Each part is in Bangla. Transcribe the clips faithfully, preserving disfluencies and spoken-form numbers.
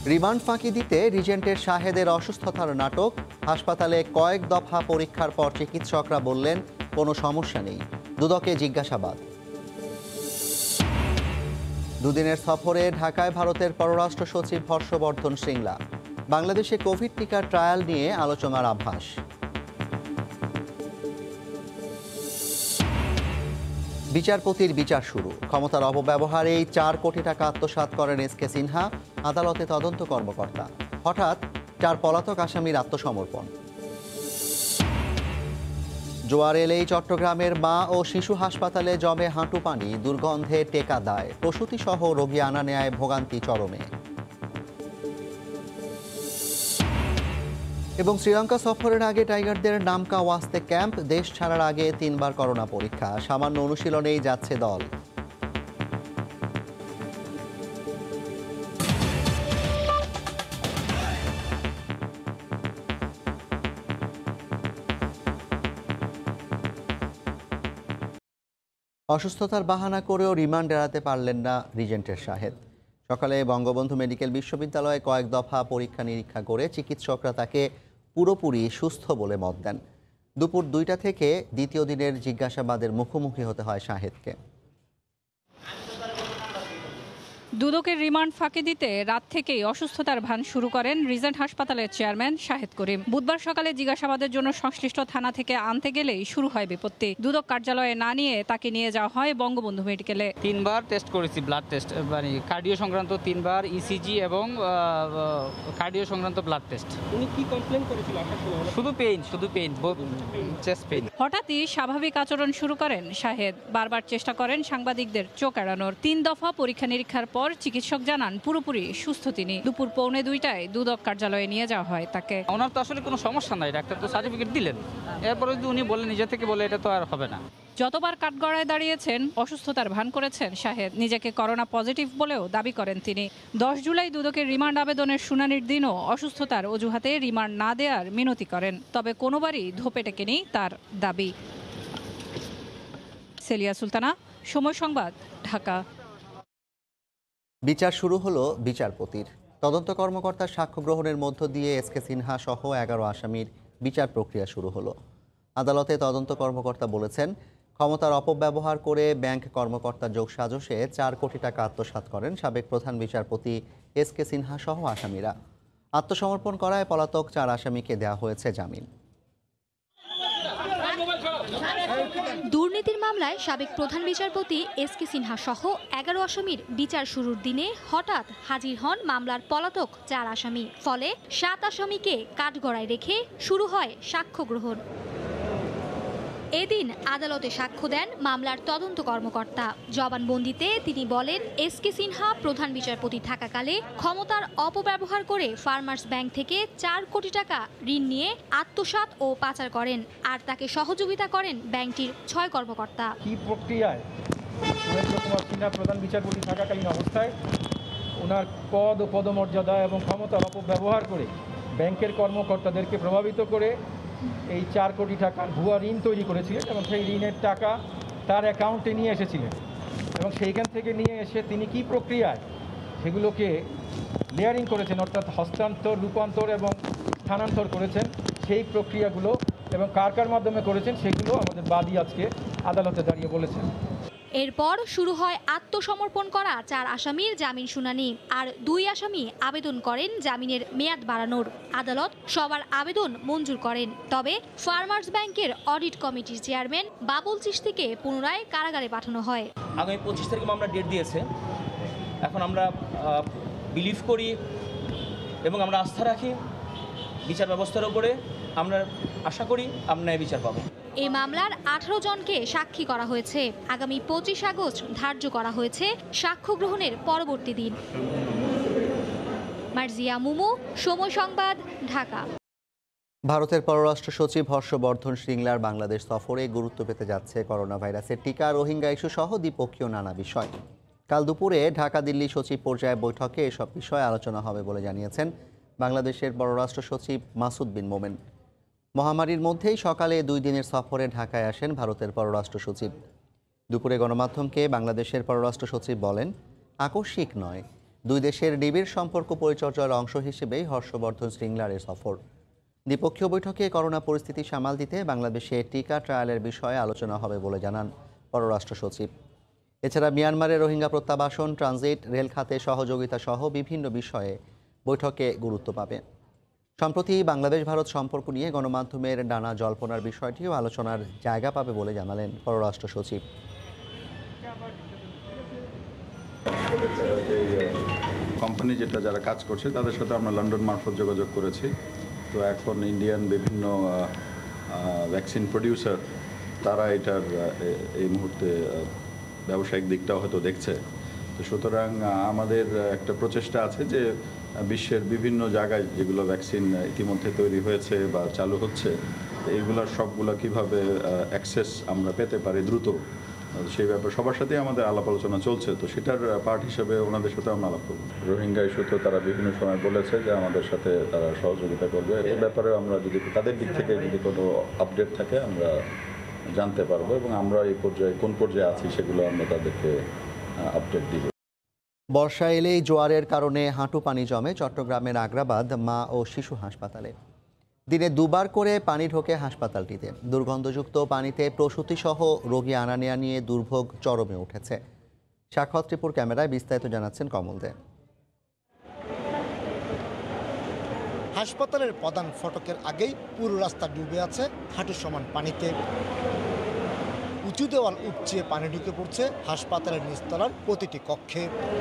রিমান্ড ফাঁকি দিতে রিজেন্টের শাহেদের অসুস্থতার নাটক। হাসপাতালে কয়েক দফা পরীক্ষার পর চিকিৎসকরা বললেন কোনো সমস্যা নেই। দুদকে জিজ্ঞাসাবাদ। দুদিনের সফরে ঢাকায় ভারতের পররাষ্ট্র সচিব হর্ষবর্ধন শ্রিংলা। বাংলাদেশে কোভিড টিকার ট্রায়াল নিয়ে আলোচনার আভাস। বিচারপতির বিচার শুরু। ক্ষমতার অপব্যবহারেই চার কোটি টাকা আত্মসাৎ করেন এস কে সিনহা। আদালতে তদন্ত কর্মকর্তা। হঠাৎ চার পলাতক আসামির আত্মসমর্পণ। জোয়ার এলেই চট্টগ্রামের মা ও শিশু হাসপাতালে জমে হাঁটু পানি। দুর্গন্ধে টেকা দায়। প্রসূতি সহ রোগী আনা নেয় ভোগান্তি চরমে। এবং শ্রীলঙ্কা সফরের আগে টাইগারদের নামকা ওয়াস্তে ক্যাম্প। দেশ ছাড়ার আগে তিনবার করোনা পরীক্ষা। সামান্য অনুশীলনেই যাচ্ছে দল। অসুস্থতার বাহানা করেও রিমান্ড এড়াতে পারলেন না রিজেন্টের শাহেদ। সকালে বঙ্গবন্ধু মেডিকেল বিশ্ববিদ্যালয়ে কয়েক দফা পরীক্ষা নিরীক্ষা করে চিকিৎসকরা তাকে পুরোপুরি সুস্থ বলে মত দেন। দুপুর দুইটা থেকে দ্বিতীয় দিনের জিজ্ঞাসাবাদের মুখোমুখি হতে হয় শাহেদকে। দুদকের রিমান্ড ফাঁকি দিতে রাত থেকেই অসুস্থতার ভান শুরু করেন রিজেন্ট হাসপাতালের চেয়ারম্যান শাহেদ করিম। বুধবার সকালে জিজ্ঞাসাবাদের জন্য সংশ্লিষ্ট থানা থেকে আনতে গেলেই শুরু হয় বিপত্তি। দুদক কার্যালয়ে না নিয়ে তাকে নিয়ে যাওয়া হয় বঙ্গবন্ধু মেডিকেলে। তিনবার টেস্ট করেছি, ব্লাড টেস্ট, মানে কার্ডিও সংক্রান্ত তিনবার, ইসিজি এবং কার্ডিও সংক্রান্ত ব্লাড টেস্ট। উনি কি কমপ্লেন করেছিল? শুধু পেইন, শুধু পেইন, চেস্ট পেইন। হঠাৎই স্বাভাবিক আচরণ শুরু করেন শাহেদ। বারবার চেষ্টা করেন সাংবাদিকদের চোখ এড়ানোর। তিন দফা পরীক্ষা নিরীক্ষার পর চিকিৎসক জানান পুরোপুরি সুস্থ তিনি। দুপুর পৌনে দুইটায় দুদক কার্যালয়ে নিয়ে যাওয়া হয় তাকে। ওনার তো আসলে কোনো সমস্যা নাই, ডাক্তার তো সার্টিফিকেট দিলেন। এরপরে যদি উনি বলে নিজে থেকে বলে, এটা তো আর হবে না। যতবার কাঠগড়ায় দাঁড়িয়েছেন অসুস্থতার ভান করেছেন শাহেদ। নিজেকে করোনা পজিটিভ বলেও দাবি করেন তিনি। দশ জুলাই দুদকের রিমান্ড আবেদনের শুনানির দিনও অসুস্থতার অজুহাতে রিমান্ড না দেওয়ার মিনতি করেন। তবে কোনোবারই ধোপে টেকেনি তার দাবি। সেলিয়া সুলতানা, সময় সংবাদ, ঢাকা। বিচার শুরু হলো বিচারপতির। তদন্ত কর্মকর্তার সাক্ষ্য গ্রহণের মধ্য দিয়ে এস কে সিনহা সহ এগারো আসামির বিচার প্রক্রিয়া শুরু হলো। আদালতে তদন্ত কর্মকর্তা বলেছেন, ক্ষমতার অপব্যবহার করে ব্যাংক কর্মকর্তা যোগসাজশে চার কোটি টাকা আত্মসাৎ করেন সাবেক প্রধান বিচারপতি এস কে সিনহা সহ আসামিরা। আত্মসমর্পণ করায় পলাতক চার আসামিকে দেওয়া হয়েছে জামিন। দুর্নীতির মামলায় সাবেক প্রধান বিচারপতি এস কে সিনহা সহ এগারো আসামির বিচার শুরুর দিনে হঠাৎ হাজির হন মামলার পলাতক চার আসামি। ফলে সাত আসামিকে কাঠগড়ায় রেখে শুরু হয় সাক্ষ্য গ্রহণ। এদিন আদালতে সাক্ষ্য দেন মামলার তদন্ত কর্মকর্তা। জবানবন্দিতে তিনি বলেন, এস কে সিনহা প্রধান বিচারপতি থাকাকালে ক্ষমতার অপব্যবহার করে ফার্মার্স ব্যাংক থেকে চার কোটি টাকা ঋণ নিয়ে আত্মসাৎ ও পাচার করেন। আর তাকে সহযোগিতা করেন ব্যাংকটির ছয় কর্মকর্তা। কি প্রক্রিয়ায় সুরেন্দ্র কুমার সিনহা প্রধান বিচারপতি থাকাকালীন অবস্থায় ওনার পদ ও পদমর্যাদা এবং ক্ষমতার অপব্যবহার করে ব্যাংকের কর্মকর্তাদেরকে প্রভাবিত করে এই চার কোটি টাকার ভুয়া ঋণ তৈরি করেছিলেন এবং সেই ঋণের টাকা তার অ্যাকাউন্টে নিয়ে এসেছিলেন এবং সেইখান থেকে নিয়ে এসে তিনি কি প্রক্রিয়ায় সেগুলোকে লেয়ারিং করেছেন, অর্থাৎ হস্তান্তর, রূপান্তর এবং স্থানান্তর করেছেন, সেই প্রক্রিয়াগুলো এবং কার কার মাধ্যমে করেছেন সেগুলো আমাদের বাদী আজকে আদালতে দাঁড়িয়ে বলেছেন। এরপর শুরু হয় আত্মসমর্পণ করা চার আসামির জামিন শুনানি। আর দুই আসামি আবেদন করেন জামিনের মেয়াদ বাড়ানোর। আদালত সবার আবেদন মঞ্জুর করেন। তবে ফার্মার্স ব্যাংকের অডিট কমিটির চেয়ারম্যান বাবুল চিশতিকে পুনরায় কারাগারে পাঠানো হয়। আগামী পঁচিশ তারিখে আমরা ডেট দিয়েছে। এখন আমরা বিলিভ করি এবং আমরা আস্থা রাখি বিচার ব্যবস্থার উপরে। আমরা আশা করি আমরা বিচার পাবো। এই মামলার আঠারো জনকে সাক্ষী করা হয়েছে। আগামী পঁচিশ আগস্ট ধার্য করা হয়েছে সাক্ষ্য গ্রহণের পরবর্তী দিন। মার্জিয়া মুমু, সময় সংবাদ, ঢাকা। ভারতের পররাষ্ট্র সচিব হর্ষবর্ধন শ্রিংলার বাংলাদেশ সফরে গুরুত্ব পেতে যাচ্ছে করোনা ভাইরাসের টিকা, রোহিঙ্গা ইস্যু সহ দ্বিপক্ষীয় নানা বিষয়। কাল দুপুরে ঢাকা দিল্লি সচিব পর্যায়ে বৈঠকে এসব বিষয়ে আলোচনা হবে বলে জানিয়েছেন বাংলাদেশের পররাষ্ট্র সচিব মাসুদ বিন মোমেন। মহামারীর মধ্যেই সকালে দুই দিনের সফরে ঢাকায় আসেন ভারতের পররাষ্ট্র সচিব। দুপুরে গণমাধ্যমকে বাংলাদেশের পররাষ্ট্র সচিব বলেন, আকস্মিক নয়, দুই দেশের নিবিড় সম্পর্ক পরিচর্যার অংশ হিসেবেই হর্ষবর্ধন শ্রীংলার সফর। দ্বিপক্ষীয় বৈঠকে করোনা পরিস্থিতি সামাল দিতে বাংলাদেশে টিকা ট্রায়ালের বিষয়ে আলোচনা হবে বলে জানান পররাষ্ট্র সচিব। এছাড়া মিয়ানমারের রোহিঙ্গা প্রত্যাবাসন, ট্রানজিট, রেল খাতে সহযোগিতা সহ বিভিন্ন বিষয়ে বৈঠকে গুরুত্ব পাবে। সম্প্রতি বাংলাদেশ ভারত সম্পর্ক নিয়ে গণমাধ্যমের নানা জল্পনার বিষয়টিও আলোচনার জায়গা পাবে বলে জানালেন পররাষ্ট্র সচিব। কোম্পানি যেটা যারা কাজ করছে তাদের সাথে আমরা লন্ডন মারফত যোগাযোগ করেছি। তো এখন ইন্ডিয়ান বিভিন্ন ভ্যাকসিন প্রডিউসার তারা এটার এই মুহূর্তে ব্যবসায়িক দিকটাও হয়তো দেখছে। তো সুতরাং আমাদের একটা প্রচেষ্টা আছে যে বিশ্বের বিভিন্ন জায়গায় যেগুলো ভ্যাকসিন ইতিমধ্যে তৈরি হয়েছে বা চালু হচ্ছে, এইগুলোর সবগুলো কীভাবে অ্যাক্সেস আমরা পেতে পারি দ্রুত, সেই ব্যাপারে সবার সাথেই আমাদের আলাপ আলোচনা চলছে। তো সেটার পার্ট হিসেবে ওনাদের সাথে আমরা আলাপ করব। রোহিঙ্গা ইস্যুতে তারা বিভিন্ন সময় বলেছে যে আমাদের সাথে তারা সহযোগিতা করবে। এই ব্যাপারে আমরা যদি তাদের দিক থেকে যদি কোনো আপডেট থাকে আমরা জানতে পারবো এবং আমরা এই পর্যায়ে কোন পর্যায়ে আছি সেগুলো আমরা তাদেরকে আপডেট দিব। বর্ষা এলেই জোয়ারের কারণে হাঁটু পানি জমে চট্টগ্রামের আগ্রাবাদ মা ও শিশু হাসপাতালে। দিনে দুবার করে পানি ঢোকে হাসপাতালটিতে। দুর্গন্ধযুক্ত পানিতে প্রসূতিসহ রোগী আনা নেয়া নিয়ে দুর্ভোগ চরমে উঠেছে। সাক্ষাৎ ত্রিপুর ক্যামেরায় বিস্তারিত জানাচ্ছেন কমল দে। হাসপাতালের প্রধান ফটকের আগেই পুরো রাস্তা ডুবে আছে হাঁটু সমান পানিতে। উঁচু দেওয়াল উপচিয়ে পানি ঢুকে পড়ছে হাসপাতালের নিচতলার প্রতিটি কক্ষে।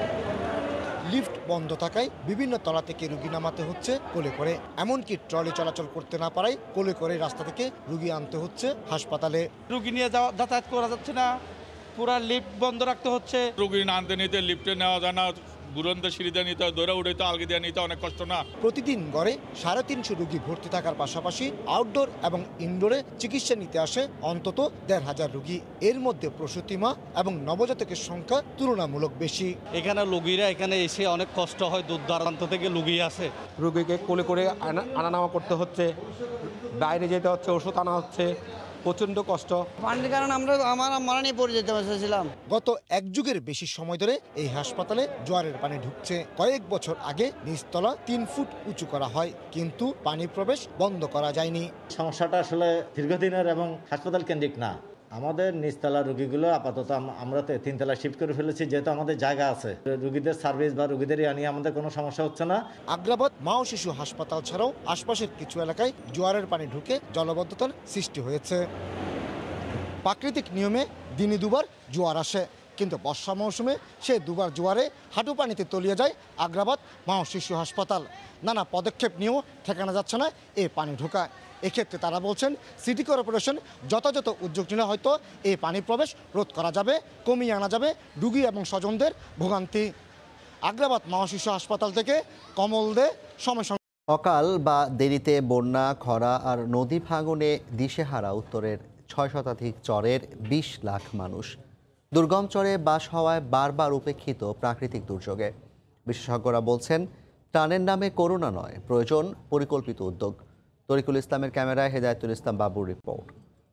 লিফট বন্ধ থাকায় বিভিন্ন তলা থেকে রুগী নামাতে হচ্ছে কোলে করে। এমনকি ট্রলি চলাচল করতে না পারায় কোলে করে রাস্তা থেকে রুগী আনতে হচ্ছে হাসপাতালে। রুগী নিয়ে যাওয়া যাতায়াত করা যাচ্ছে না, পুরা লিফট বন্ধ রাখতে হচ্ছে। রুগী আনতে নিতে লিফটে নেওয়া যায় না, বুলন্দ সিঁড়িতে নিতে হয়, দৌড়ে উঠে তো আলগি দিয়ে নিতে অনেক কষ্ট না। প্রতিদিন গড়ে সাড়ে তিনশো রুগী ভর্তি থাকার পাশাপাশি আউটডোর এবং ইনডোরে চিকিৎসা নিতে আসে অন্তত দেড় হাজার রুগী। এর মধ্যে প্রসূতি মা এবং নবজাতকের সংখ্যা তুলনামূলক বেশি। এখানে রুগীরা এখানে এসে অনেক কষ্ট হয়, দূর দূরান্ত থেকে রুগী আসে। রুগীকে কোলে করে আনা নামা করতে হচ্ছে, বাইরে যেতে হচ্ছে, ওষুধ আনা হচ্ছে, প্রচণ্ড কষ্ট। পানির কারণে আমরা আমার মারা নিয়ে পড়ে যেতে পারছিলাম। গত এক যুগের বেশি সময় ধরে এই হাসপাতালে জোয়ারের পানি ঢুকছে। কয়েক বছর আগে নিচতলা তিন ফুট উঁচু করা হয়, কিন্তু পানি প্রবেশ বন্ধ করা যায়নি। সমস্যাটা আসলে দীর্ঘদিনের এবং হাসপাতাল কেন্দ্রিক না। আমাদের নিচতলা রুগীগুলো আপাতত আমরা তিনতলা শিফট করে ফেলেছি, যেহেতু আমাদের জায়গা আছে। রুগীদের সার্ভিস বা রুগীদের নিয়ে আমাদের কোনো সমস্যা হচ্ছে না। আগ্রাবাদ মা ও শিশু হাসপাতাল ছাড়াও আশপাশের কিছু এলাকায় জোয়ারের পানি ঢুকে জলবদ্ধতার সৃষ্টি হয়েছে। প্রাকৃতিক নিয়মে দিনে দুবার জোয়ার আসে, কিন্তু বর্ষা মৌসুমে সে দুবার জোয়ারে হাঁটু পানিতে তলিয়ে যায় আগ্রাবাদ মা ও শিশু হাসপাতাল। নানা পদক্ষেপ নিয়েও ঠেকানো যাচ্ছে না এ পানি ঢোকা। এক্ষেত্রে তারা বলছেন সিটি কর্পোরেশন যথাযথ উদ্যোগ নিলে হয়তো এই পানি প্রবেশ রোধ করা যাবে, কমিয়ে আনা যাবে রুগী এবং স্বজনদের ভোগান্তি। আগ্রাবাদ মা ও শিশু হাসপাতাল থেকে কমল দে, সময়। অকাল বা দেরিতে বন্যা, খরা আর নদী ভাঙনে দিশেহারা উত্তরের ছয় শতাধিক চরের বিশ লাখ মানুষ। দুর্গম চরে বাস হওয়ায় বারবার উপেক্ষিত প্রাকৃতিক দুর্যোগে। বিশেষজ্ঞরা বলছেন ত্রাণের নামে করুণা নয়, প্রয়োজন পরিকল্পিত উদ্যোগ। তরিকুল ইসলামের ক্যামেরায় হেদায়েতুল ইসলাম বাবুর রিপোর্ট।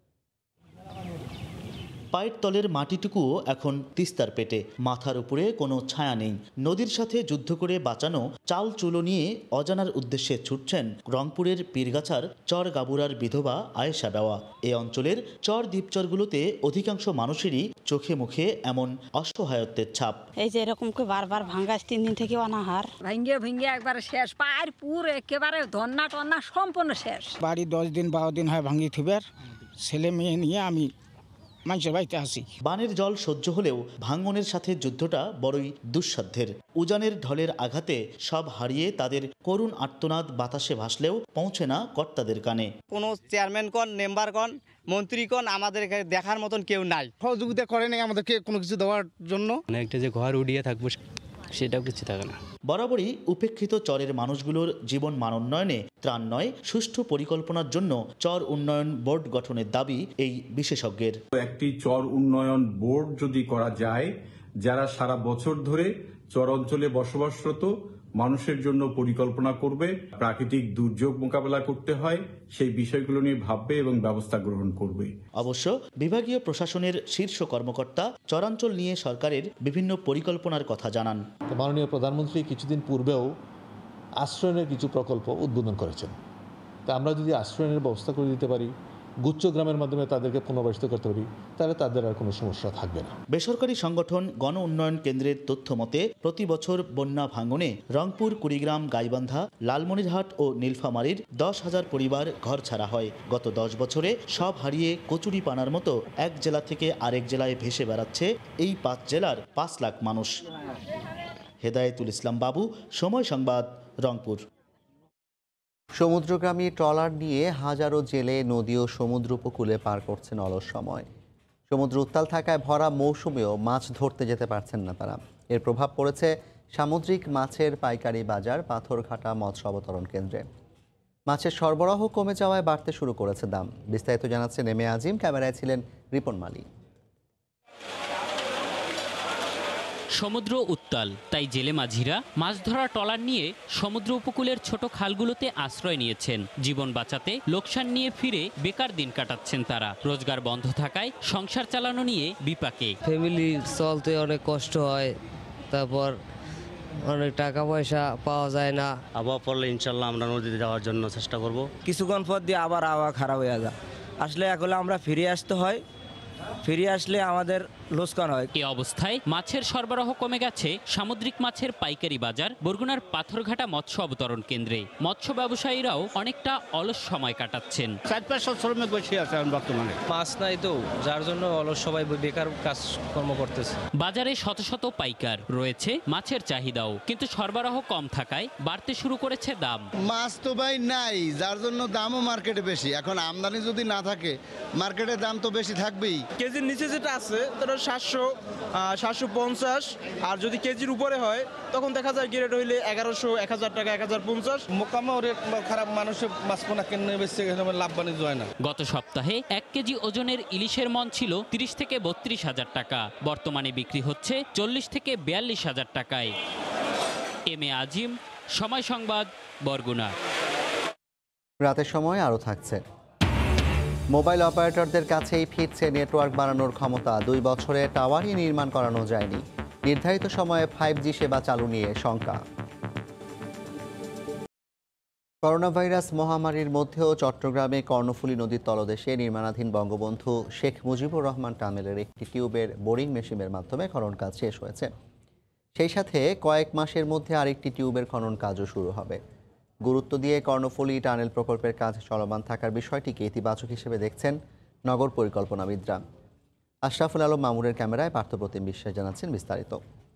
পায়ের তলের মাটিটুকুও এখন তিস্তার পেটে, মাথার উপরে কোনো ছায়া নেই। নদীর সাথে যুদ্ধ করে বাঁচানো চাল চুলো নিয়ে অজানার উদ্দেশ্যে ছুটছেন রংপুরের পীরগাছার চর গাবুরার বিধবা আয়েশা বেওয়া। এ অঞ্চলের চর দ্বীপচরগুলোতে অধিকাংশ মানুষেরই চোখে মুখে এমন অসহায়ত্বের ছাপ। এই যে এরকম করে বারবার ভাঙ্গাস, তিন দিন থেকে অনাহার, ভাঙ্গে ভেঙ্গে একবারে শেষ। পায়ের পুর একেবারে ধন্না টন্না সম্পূর্ণ শেষ। বাড়ি দশ দিন বারো দিন হয় ভাঙ্গি থুবের, ছেলে মেয়ে নিয়ে আমি মানুষের বাড়িতে আসি। বানের জল সহ্য হলেও ভাঙনের সাথে যুদ্ধটা বড়ই দুঃসাধ্যের। উজানের ঢলের আঘাতে সব হারিয়ে তাদের করুণ আর্তনাদ বাতাসে ভাসলেও পৌঁছে না কর্তাদের কানে। কোনো চেয়ারম্যান কন, মেম্বার কন, মন্ত্রী কন, আমাদের দেখার মতন কেউ নাই, সহযোগিতা করে নাই আমাদেরকে কোনো কিছু দেওয়ার জন্য। একটা যে ঘর উড়িয়ে থাকবো সেটাও কিছু থাকে না। বরাবরই উপেক্ষিত চরের মানুষগুলোর জীবন মান উন্নয়নে ত্রাণ নয়, সুষ্ঠু পরিকল্পনার জন্য চর উন্নয়ন বোর্ড গঠনের দাবি এই বিশেষজ্ঞের। একটি চর উন্নয়ন বোর্ড যদি করা যায়, যারা সারা বছর ধরে চর অঞ্চলে বসবাসরত মানুষের জন্য পরিকল্পনা করবে, প্রাকৃতিক দুর্যোগ মোকাবেলা করতে হয় সেই বিষয়গুলো নিয়ে ভাববে এবং ব্যবস্থা গ্রহণ করবে। অবশ্য বিভাগীয় প্রশাসনের শীর্ষ কর্মকর্তা চরাঞ্চল নিয়ে সরকারের বিভিন্ন পরিকল্পনার কথা জানান। মাননীয় প্রধানমন্ত্রী কিছুদিন পূর্বেও আশ্রয়নের কিছু প্রকল্প উদ্বোধন করেছেন। তা আমরা যদি আশ্রয়নের ব্যবস্থা করে দিতে পারি, গুচ্ছ গ্রামের মাধ্যমে তাদেরকে পুনর্বাসিত করতে পারি, তাহলে তাদের আর কোনো সমস্যা থাকবে না। বেসরকারি সংগঠন গণ উন্নয়ন কেন্দ্রের তথ্য মতে প্রতি বছর বন্যা ভাঙনে রংপুর, কুড়িগ্রাম, গাইবান্ধা, লালমনিরহাট ও নীলফামারীর দশ হাজার পরিবার ঘর ছাড়া হয়। গত দশ বছরে সব হারিয়ে কচুরি পানার মতো এক জেলা থেকে আরেক জেলায় ভেসে বেড়াচ্ছে এই পাঁচ জেলার পাঁচ লাখ মানুষ। হেদায়েতুল ইসলাম বাবু, সময় সংবাদ, রংপুর। সমুদ্রগামী ট্রলার নিয়ে হাজারো জেলে নদী ও সমুদ্র উপকূলে পার করছেন অলস সময়। সমুদ্র উত্তাল থাকায় ভরা মৌসুমেও মাছ ধরতে যেতে পারছেন না তারা। এর প্রভাব পড়েছে সামুদ্রিক মাছের পাইকারি বাজার পাথরঘাটা মৎস্য অবতরণ কেন্দ্রে। মাছের সরবরাহ কমে যাওয়ায় বাড়তে শুরু করেছে দাম। বিস্তারিত জানাচ্ছেন এম এ আজিম, ক্যামেরায় ছিলেন রিপন মালি। সমুদ্র উত্তাল, তাই জেলে মাঝিরা মাছ ধরা ট্রলার নিয়ে সমুদ্র উপকূলের ছোট খালগুলোতে আশ্রয় নিয়েছেন। জীবন বাঁচাতে লোকসান নিয়ে ফিরে বেকার দিন কাটাচ্ছেন তারা। রোজগার বন্ধ থাকায় সংসার চালানো নিয়ে বিপাকে। ফ্যামিলি চলতে অনেক কষ্ট হয়, তারপর অনেক টাকা পয়সা পাওয়া যায় না। আবহাওয়া পড়লে ইনশাল্লাহ আমরা নদীতে যাওয়ার জন্য চেষ্টা করব। কিছুক্ষণ পর দিয়ে আবার আবহাওয়া খারাপ হয়ে যায়, আসলে এখন আমরা ফিরে আসতে হয়, ফিরে আসলে আমাদের লোকসান হয়। এই অবস্থায় মাছের সরবরাহ কমে গেছে সামুদ্রিক মাছের পাইকারি বাজার বরগুনার পাথরঘাটা মৎস্য অবতরণ কেন্দ্রে। মৎস্য ব্যবসায়ীরাও অনেকটা অলস সময় কাটাচ্ছেন। চার পাঁচশো শ্রমিক বসে আছে বর্তমানে, মাছ নাই তো, যার জন্য অলস সবাই বেকার কাজকর্ম করতেছে। বাজারে শত শত পাইকার রয়েছে, মাছের চাহিদাও, কিন্তু সরবরাহ কম থাকায় বাড়তে শুরু করেছে দাম। মাছ তো ভাই নাই, যার জন্য দামও মার্কেটে বেশি। এখন আমদানি যদি না থাকে মার্কেটে দাম তো বেশি থাকবেই। কেজির নিচে যেটা আছে তার সাতশো সাতশো পঞ্চাশ, আর যদি কেজির উপরে হয় তখন দেখা যায় গ্রেড হইলে এগারোশো, এক হাজার টাকা, এক হাজার পঞ্চাশ। মোকামা রেট খারাপ, মানুষের মাছ পোনা কেনে বেশি লাভ বাণিজ্য হয় না। গত সপ্তাহে এক কেজি ওজনের ইলিশের মন ছিল তিরিশ থেকে বত্রিশ হাজার টাকা, বর্তমানে বিক্রি হচ্ছে চল্লিশ থেকে বিয়াল্লিশ হাজার টাকায়। এম এ আজিম, সময় সংবাদ, বরগুনা। রাতের সময় আরও থাকছে। মোবাইল অপারেটরদের কাছেই ফিরছে নেটওয়ার্ক বাড়ানোর ক্ষমতা। দুই বছরে টাওয়ারই নির্মাণ করানো যায়নি। নির্ধারিত সময়ে ফাইভ জি সেবা চালু নিয়ে শঙ্কা। করোনা ভাইরাস মহামারীর মধ্যেও চট্টগ্রামে কর্ণফুলী নদীর তলদেশে নির্মাণাধীন বঙ্গবন্ধু শেখ মুজিবুর রহমান টানেলের একটি টিউবের বোরিং মেশিনের মাধ্যমে খনন কাজ শেষ হয়েছে। সেই সাথে কয়েক মাসের মধ্যে আরেকটি টিউবের খনন কাজও শুরু হবে। গুরুত্ব দিয়ে কর্ণফুলী টানেল প্রকল্পের কাজ চলমান থাকার বিষয়টিকে ইতিবাচক হিসেবে দেখছেন নগর পরিকল্পনাবিদরা। আশরাফুল আলম মামুনের ক্যামেরায় পার্থপ্রতিম বিশ্বাস জানাচ্ছেন বিস্তারিত।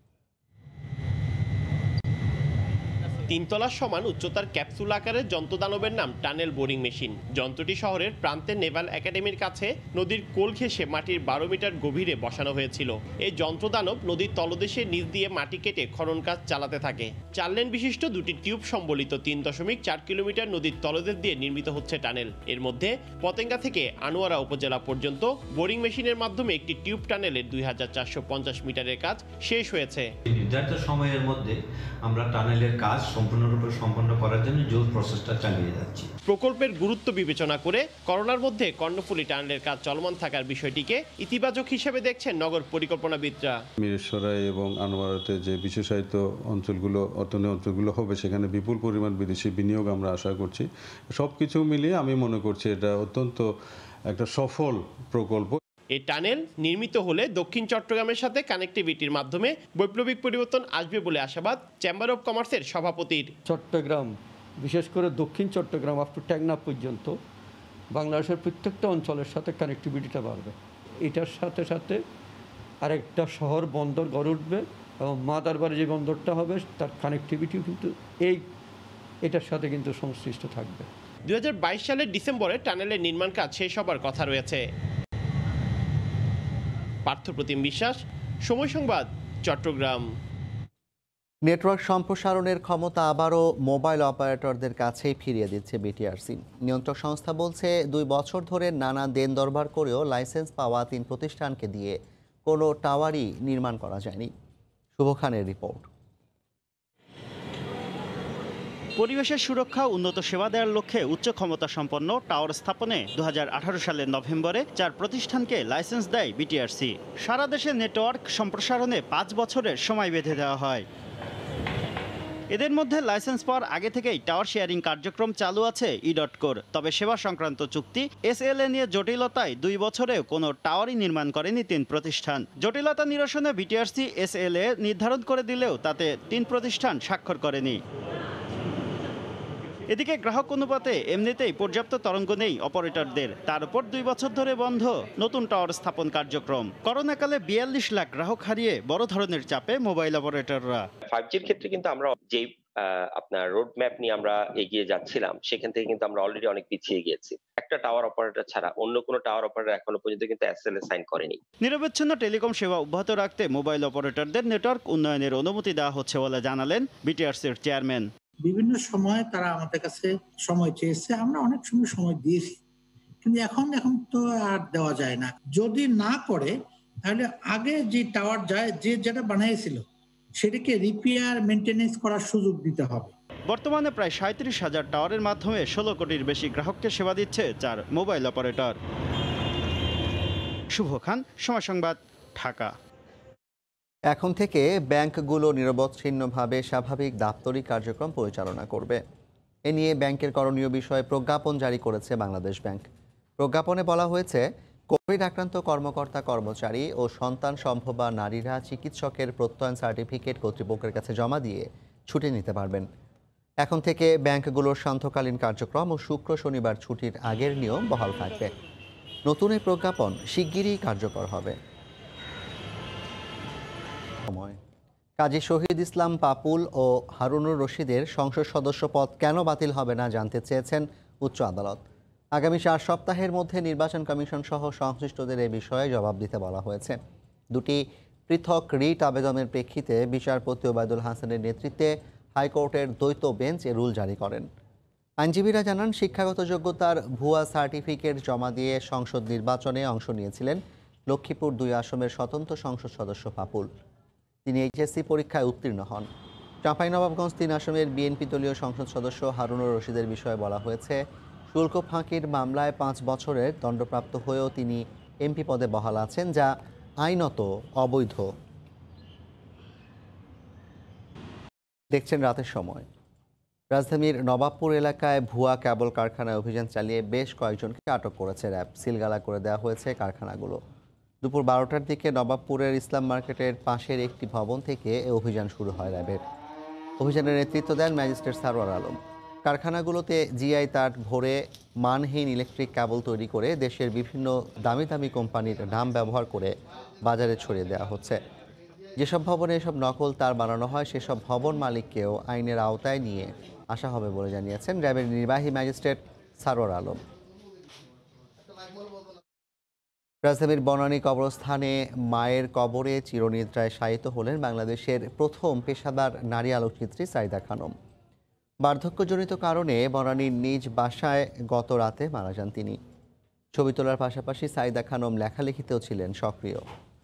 তিনতলা সমান উচ্চতার ক্যাপসুল আকারের যন্ত্রদানবের নাম টানেল বোরিং মেশিন। যন্ত্রটি শহরের প্রান্তের নেভাল একাডেমির কাছে নদীর কোল ঘেঁষে মাটির বারো মিটার গভীরে বসানো হয়েছিল। এই যন্ত্রদানব নদীর তলদেশে নিচ দিয়ে মাটি কেটে খনন কাজ চালাতে থাকে। চার লেন বিশিষ্ট দুটি টিউব সম্বলিত তিন দশমিক চার কিলোমিটার নদীর তলদেশ দিয়ে নির্মিত হচ্ছে টানেল। এর মধ্যে পতেঙ্গা থেকে আনোয়ারা উপজেলা পর্যন্ত বোরিং মেশিনের মাধ্যমে একটি টিউব টানেলের দুই হাজার চারশো পঞ্চাশ মিটারের কাজ শেষ হয়েছে। নির্ধারিত সময়ের মধ্যে আমরা টানেলের কাজ সম্পূর্ণরূপে সম্পন্ন করার জন্য জোর প্রসেসটা চালিয়ে যাচ্ছি। প্রকল্পের গুরুত্ব বিবেচনা করে করোনার মধ্যে কর্ণফুলী টানেলের কাজ চলমান থাকার বিষয়টিকে ইতিবাচক হিসেবে দেখছেন নগর পরিকল্পনাবিদরা। মিরেশ্বরাই এবং আনোয়ারাতে যে বিশেষায়িত অঞ্চলগুলো অর্থনীতি অঞ্চলগুলো হবে, সেখানে বিপুল পরিমাণ বিদেশি বিনিয়োগ আমরা আশা করছি। সব কিছু মিলিয়ে আমি মনে করছি এটা অত্যন্ত একটা সফল প্রকল্প। এই টানেল নির্মিত হলে দক্ষিণ চট্টগ্রামের সাথে কানেক্টিভিটির মাধ্যমে বৈপ্লবিক পরিবর্তন আসবে বলে আশাবাদ চেম্বার অব কমার্সের সভাপতির। চট্টগ্রাম, বিশেষ করে দক্ষিণ চট্টগ্রাম আপ টু টেকনাফ পর্যন্ত বাংলাদেশের প্রত্যেকটা অঞ্চলের সাথে কানেক্টিভিটিটা বাড়বে। এটার সাথে সাথে আরেকটা শহর বন্দর গড়ে উঠবে এবং মাদারবাড়ি যে বন্দরটা হবে তার কানেক্টিভিটিও কিন্তু এই এটার সাথে কিন্তু সংশ্লিষ্ট থাকবে। দুই হাজার বাইশ সালের ডিসেম্বরে টানেলের নির্মাণ কাজ শেষ হবার কথা রয়েছে। পার্থপ্রতিম বিশ্বাস, সময় সংবাদ, চট্টগ্রাম। নেটওয়ার্ক সম্প্রসারণের ক্ষমতা আবারও মোবাইল অপারেটরদের কাছেই ফিরিয়ে দিচ্ছে বিটিআরসি। নিয়ন্ত্রক সংস্থা বলছে, দুই বছর ধরে নানা দেন দরবার করেও লাইসেন্স পাওয়া তিন প্রতিষ্ঠানকে দিয়ে কোনো টাওয়ারই নির্মাণ করা যায়নি। শুভ খানের রিপোর্ট। পরিবেশের সুরক্ষা ও উন্নত সেবা দেওয়ার লক্ষ্যে উচ্চ ক্ষমতা সম্পন্ন টাওয়ার স্থাপনে দু হাজার আঠারো সালের নভেম্বরে চার প্রতিষ্ঠানকে লাইসেন্স দেয় বিটিআরসি। সারা দেশে নেটওয়ার্ক সম্প্রসারণে পাঁচ বছরের সময় বেঁধে দেওয়া হয়। এদের মধ্যে লাইসেন্স পাওয়ার আগে থেকেই টাওয়ার শেয়ারিং কার্যক্রম চালু আছে ই ডট কোর। তবে সেবা সংক্রান্ত চুক্তি এসএলএ নিয়ে জটিলতায় দুই বছরেও কোনো টাওয়ারই নির্মাণ করেনি তিন প্রতিষ্ঠান। জটিলতা নিরসনে বিটিআরসি এসএলএ নির্ধারণ করে দিলেও তাতে তিন প্রতিষ্ঠান স্বাক্ষর করেনি। এদিকে গ্রাহক অনুপাতে এমনিতেই পর্যাপ্ত তরঙ্গ নেই অপারেটরদের, তার উপর দুই বছর ধরে বন্ধ নতুন টাওয়ার স্থাপন কার্যক্রম। করোনাকালে বিয়াল্লিশ লাখ গ্রাহক হারিয়ে বড় ধরনের চাপে মোবাইল অপারেটররা। ফাইভ জির ক্ষেত্রে কিন্তু আমরা যেই আপনার রোড ম্যাপ নিয়ে আমরা এগিয়ে যাচ্ছিলাম, সেখান থেকে কিন্তু আমরা অলরেডি অনেক পিছিয়ে গিয়েছি। একটা টাওয়ার অপারেটর ছাড়া অন্য কোনো টাওয়ার অপারেটর এখনো পর্যন্ত কিন্তু এসএলএ সাইন করেনি। নিরবচ্ছিন্ন টেলিকম সেবা অব্যাহত রাখতে মোবাইল অপারেটরদের নেটওয়ার্ক উন্নয়নের অনুমতি দেওয়া হচ্ছে বলে জানালেন বিটিআরসির চেয়ারম্যান। বিভিন্ন সময় তারা আমাদের কাছে সময় চেয়েছে, আমরা অনেক সময় সময় দিয়েছি, কিন্তু এখন এখন তো আর দেওয়া যায় না। যদি না করে তাহলে আগে যে টাওয়ার যায় যে যেটা বানিয়েছিল সেটাকে রিপেয়ার মেনটেনেন্স করার সুযোগ দিতে হবে। বর্তমানে প্রায় সাঁত্রিশ হাজার টাওয়ারের মাধ্যমে ষোলো কোটির বেশি গ্রাহককে সেবা দিচ্ছে চার মোবাইল অপারেটর। শুভ খান, সময় সংবাদ, ঢাকা। এখন থেকে ব্যাংকগুলো নিরবচ্ছিন্নভাবে স্বাভাবিক দাপ্তরিক কার্যক্রম পরিচালনা করবে। এ নিয়ে ব্যাংকের করণীয় বিষয়ে প্রজ্ঞাপন জারি করেছে বাংলাদেশ ব্যাংক। প্রজ্ঞাপনে বলা হয়েছে, কোভিড আক্রান্ত কর্মকর্তা কর্মচারী ও সন্তান সম্ভবা নারীরা চিকিৎসকের প্রত্যয়ন সার্টিফিকেট কর্তৃপক্ষের কাছে জমা দিয়ে ছুটি নিতে পারবেন। এখন থেকে ব্যাংকগুলোর সান্ধ্যকালীন কার্যক্রম ও শুক্র শনিবার ছুটির আগের নিয়ম বহাল থাকবে। নতুন এই প্রজ্ঞাপন শিগগিরই কার্যকর হবে। কাজী শহীদ ইসলাম পাপুল ও হারুনুর রশিদের সংসদ সদস্য পদ কেন বাতিল হবে না জানতে চেয়েছেন উচ্চ আদালত। আগামী চার সপ্তাহের মধ্যে নির্বাচন কমিশন সহ সংশ্লিষ্টদের এ বিষয়ে জবাব দিতে বলা হয়েছে। দুটি পৃথক রিট আবেদনের প্রেক্ষিতে বিচারপতি ওবায়দুল হাসানের নেতৃত্বে হাইকোর্টের দ্বৈত বেঞ্চ এ রুল জারি করেন। আইনজীবীরা জানান, শিক্ষাগত যোগ্যতার ভুয়া সার্টিফিকেট জমা দিয়ে সংসদ নির্বাচনে অংশ নিয়েছিলেন লক্ষ্মীপুর দুই আসনের স্বতন্ত্র সংসদ সদস্য পাপুল। তিনি এইচএসসি পরীক্ষায় উত্তীর্ণ হন। চাঁপাইনবাবগঞ্জ তিন আসনের বিএনপি দলীয় সংসদ সদস্য হারুনুর রশিদের বিষয়ে বলা হয়েছে, শুল্ক ফাঁকির মামলায় পাঁচ বছরের দণ্ডপ্রাপ্ত হয়েও তিনি এমপি পদে বহাল আছেন, যা আইনত অবৈধ। দেখছেন রাতের সময়। রাজধানীর নবাবপুর এলাকায় ভুয়া কেবল কারখানায় অভিযান চালিয়ে বেশ কয়েকজনকে আটক করেছে র্যাব। সিলগালা করে দেওয়া হয়েছে কারখানাগুলো। দুপুর বারোটার দিকে নবাবপুরের ইসলাম মার্কেটের পাশের একটি ভবন থেকে এ অভিযান শুরু হয় র্যাবের। অভিযানের নেতৃত্ব দেন ম্যাজিস্ট্রেট সারওয়ার আলম। কারখানাগুলোতে জিআই তার ভরে মানহীন ইলেকট্রিক কেবল তৈরি করে দেশের বিভিন্ন দামি দামি কোম্পানির নাম ব্যবহার করে বাজারে ছড়িয়ে দেওয়া হচ্ছে। যেসব ভবনে এসব নকল তার বানানো হয়, সেসব ভবন মালিককেও আইনের আওতায় নিয়ে আসা হবে বলে জানিয়েছেন র্যাবের নির্বাহী ম্যাজিস্ট্রেট সারওয়ার আলম। রাজধানীর বনানী কবরস্থানে মায়ের কবরে চিরনিদ্রায় শায়িত হলেন বাংলাদেশের প্রথম পেশাদার নারী আলোকচিত্রী সাইদা খানম। বার্ধক্যজনিত কারণে বনানীর নিজ বাসায় গত রাতে মারা যান তিনি। ছবি তোলার পাশাপাশি সাইদা খানম লেখালেখিতেও ছিলেন সক্রিয়।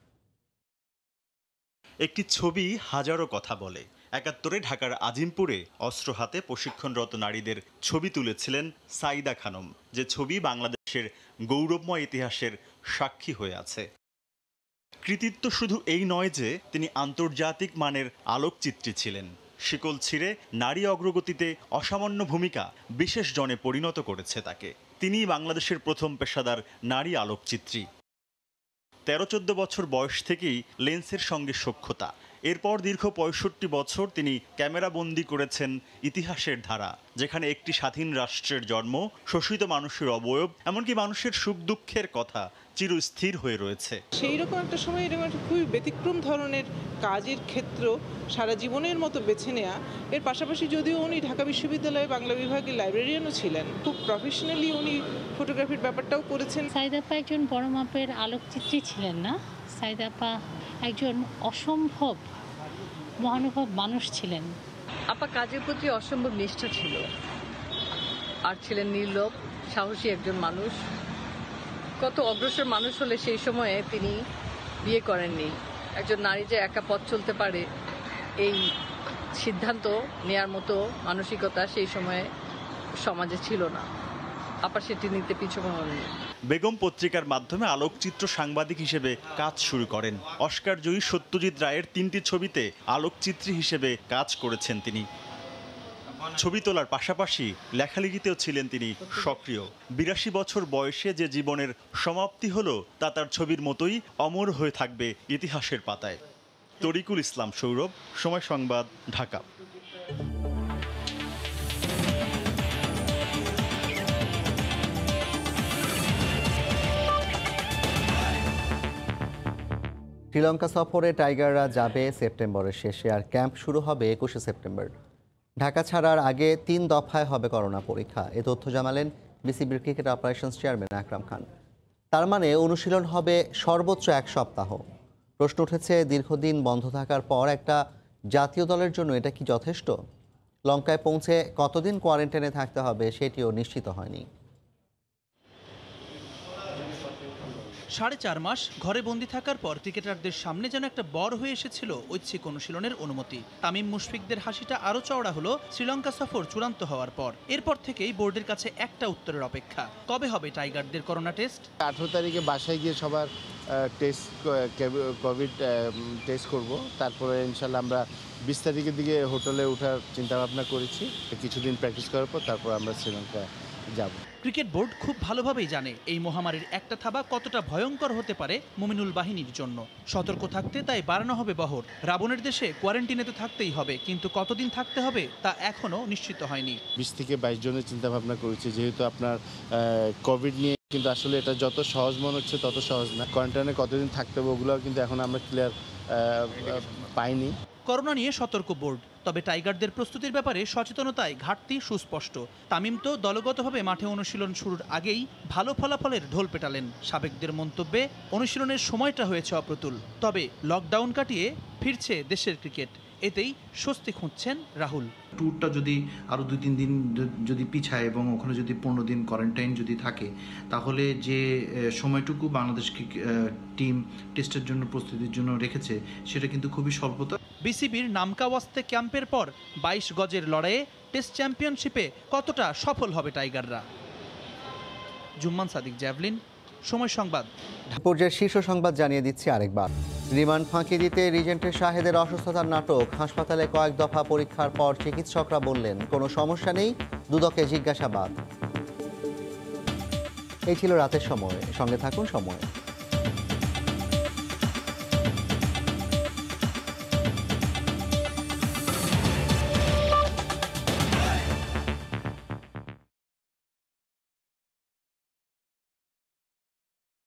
একটি ছবি হাজারো কথা বলে। একাত্তরে ঢাকার আজিমপুরে অস্ত্র হাতে প্রশিক্ষণরত নারীদের ছবি তুলেছিলেন সাইদা খানম, যে ছবি বাংলাদেশের গৌরবময় ইতিহাসের সাক্ষী হয়ে আছে। কৃতিত্ব শুধু এই নয় যে তিনি আন্তর্জাতিক মানের আলোকচিত্রী ছিলেন, শিকল ছিঁড়ে নারী অগ্রগতিতে অসামান্য ভূমিকা বিশেষ জনে পরিণত করেছে তাকে। তিনিই বাংলাদেশের প্রথম পেশাদার নারী আলোকচিত্রী। তেরো চোদ্দ বছর বয়স থেকেই লেন্সের সঙ্গে সখ্যতা। এরপর দীর্ঘ পঁয়ষট্টি বছর তিনি ক্যামেরাবন্দি করেছেন ইতিহাসের ধারা, যেখানে একটি স্বাধীন রাষ্ট্রের জন্ম, শোষিত মানুষের অবয়ব, এমনকি মানুষের সুখ দুঃখের কথা চিরস্থির হয়ে রয়েছে। সেই রকম একটা সময় এরকম একটা খুবই ব্যতিক্রম ধরনের কাজের ক্ষেত্র সারা জীবনের মতো বেছে নেওয়া। এর পাশাপাশি যদিও উনি ঢাকা বিশ্ববিদ্যালয়ে বাংলা বিভাগের লাইব্রেরিয়ানও ছিলেন, খুব প্রফেশনালি উনি ফটোগ্রাফির ব্যাপারটাও করেছেন। সাইদাপা একজন বড় মাপের আলোকচিত্রী ছিলেন না, সাইদাপা একজন অসম্ভব মহানুভব মানুষ ছিলেন। আপা কাজের প্রতি অসম্ভব নিষ্ঠা ছিল, আর ছিলেন নির্লোভ, সাহসী একজন মানুষ। কত অগ্রসর মানুষ হলে সেই সময়ে তিনি বিয়ে করেননি। একজন নারী যে একা পথ চলতে পারে, এই সিদ্ধান্ত নেয়ার মতো মানসিকতা সেই সময়ে সমাজে ছিল না। আপা সেটি নিতে পিছু হননি। বেগম পত্রিকার মাধ্যমে আলোকচিত্র সাংবাদিক হিসেবে কাজ শুরু করেন। অস্কার জয়ী সত্যজিৎ রায়ের তিনটি ছবিতে আলোকচিত্রী হিসেবে কাজ করেছেন তিনি। ছবি তোলার পাশাপাশি লেখালেখিতেও ছিলেন তিনি সক্রিয়। বিরাশি বছর বয়সে যে জীবনের সমাপ্তি হলো তা তার ছবির মতোই অমর হয়ে থাকবে ইতিহাসের পাতায়। তরিকুল ইসলাম সৌরভ, সময় সংবাদ, ঢাকা। শ্রীলঙ্কা সফরে টাইগাররা যাবে সেপ্টেম্বরের শেষে, আর ক্যাম্প শুরু হবে একুশে সেপ্টেম্বর। ঢাকা ছাড়ার আগে তিন দফায় হবে করোনা পরীক্ষা। এ তথ্য জানালেন বিসিবির cricket operations chairman Akram Khan. তার মানে অনুশীলন হবে সর্বোচ্চ এক সপ্তাহ। প্রশ্ন উঠেছে, দীর্ঘদিন বন্ধ থাকার পর একটা জাতীয় দলের জন্য এটা কি যথেষ্ট? লঙ্কায় পৌঁছে কতদিন কোয়ারেন্টাইনে থাকতে হবে সেটিও নিশ্চিত হয়নি। সাড়ে চার মাস ঘরে বন্দি থাকার পর ক্রিকেটারদের সামনে যেন একটা বর হয়ে এসেছিল ঐচ্ছিক অনুশীলনের অনুমতি। তামিম মুশফিকদের হাসিটা আরও চওড়া হলো শ্রীলঙ্কা সফর চূড়ান্ত হওয়ার পর। এরপর থেকেই বোর্ডের কাছে একটা উত্তরের অপেক্ষা, কবে হবে টাইগারদের করোনা টেস্ট। আঠারো তারিখে বাসায় গিয়ে সবার টেস্ট কোভিড টেস্ট করব, তারপরে ইনশাল্লাহ আমরা বিশ তারিখের দিকে হোটেলে ওঠার চিন্তা ভাবনা করেছি। কিছুদিন প্র্যাকটিস করার পর তারপর আমরা শ্রীলঙ্কা যাব। ক্রিকেট বোর্ড খুব ভালোভাবেই জানে এই মহামারীর একটা থাবা কতটা ভয়ঙ্কর হতে পারে মুমিনুল বাহিনীর জন্য। সতর্ক থাকতে তাই বাড়ানো হবে বহর। রাবণের দেশে কোয়ারেন্টিনে তো থাকতেই হবে, কিন্তু কতদিন থাকতে হবে তা এখনো নিশ্চিত হয়নি। বিশ থেকে বাইশ জনের চিন্তা ভাবনা করেছি, যেহেতু আপনার কোভিড নিয়ে, কিন্তু আসলে এটা যত সহজ মনে হচ্ছে তত সহজ না। কোয়ারেন্টাইনে কতদিন থাকতে হবে ওগুলো কিন্তু এখন আমরা ক্লিয়ার পাইনি। করোনা নিয়ে সতর্ক বোর্ড, তবে টাইগারদের প্রস্তুতির ব্যাপারে সচেতনতায় ঘাটতি সুস্পষ্ট। তামিম তো দলগতভাবে মাঠে অনুশীলন শুরুর আগেই ভালো ফলাফলের ঢোল পেটালেন। সাবেকদের মন্তব্যে অনুশীলনের সময়টা হয়েছে অপ্রতুল, তবে লকডাউন কাটিয়ে ফিরছে দেশের ক্রিকেট, এতেই স্বস্তি খুঁজছেন রাহুল। ট্যুরটা যদি আরও দুই তিন দিন যদি পিছায় এবং ওখানে যদি পনেরো দিন কোয়ারেন্টাইন যদি থাকে, তাহলে যে সময়টুকু বাংলাদেশ টিম টেস্টের জন্য প্রস্তুতির জন্য রেখেছে সেটা কিন্তু খুবই স্বল্পতা। বিসিবির নামকাওয়াস্তে ক্যাম্পের পর বাইশ গজের লড়াইয়ে টেস্ট চ্যাম্পিয়নশিপে কতটা সফল হবে টাইগাররা। জুম্মান সাদিক, জ্যাভলিন, সময় সংবাদ। পর্যায়ের শীর্ষ সংবাদ জানিয়ে দিচ্ছি আরেকবার। রিমান্ড ফাঁকি দিতে রিজেন্টের শাহেদের অসুস্থতার নাটক। হাসপাতালে কয়েক দফা পরীক্ষার পর চিকিৎসকরা বললেন কোনো সমস্যা নেই, দুদকে জিজ্ঞাসাবাদ। এই ছিল রাতের সময়, সঙ্গে থাকুন সময়।